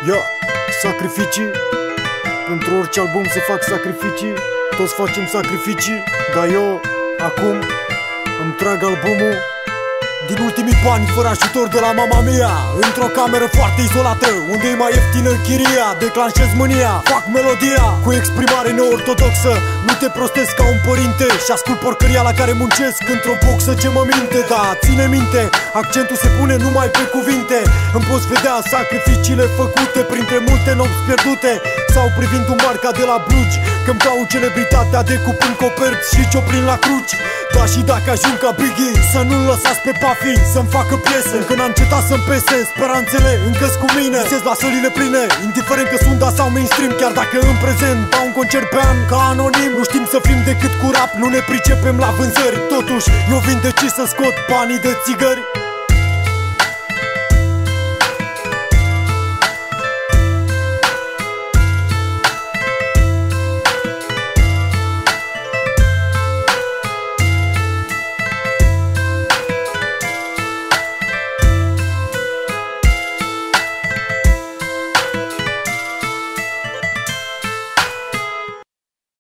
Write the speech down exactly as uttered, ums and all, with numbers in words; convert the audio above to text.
Ia, sacrificii. Pentru orice album se fac sacrificii. Toți facem sacrificii. Dar eu, acum, îmi trag albumul din ultimii bani, fără ajutor de la mama mia, într-o cameră foarte izolată, unde e mai ieftină chiria. Declanșez mânia, fac melodia cu exprimare neortodoxă. Nu te prostesc ca un părinte și ascult porcăria la care muncesc într-o boxă ce mă minte. Da, ține minte, accentul se pune numai pe cuvinte. Îmi poți vedea sacrificiile făcute printre multe nopți pierdute, sau privind un marca de la Blugi, când caut celebritatea decupând coperți și cioprin la cruci. Da, și dacă ajung ca Biggie, să nu-l lăsați pe Puffy să-mi facă piese. Încă n-am cetat să-mi pese, speranțele încă-s cu mine. Visez la sălile pline, indiferent că sunt da sau mainstream. Chiar dacă în prezent dau un concert pe an ca anonim. Nu știm să fim decât cu rap, nu ne pricepem la vânzări. Totuși, eu vin decis să scot banii de țigări.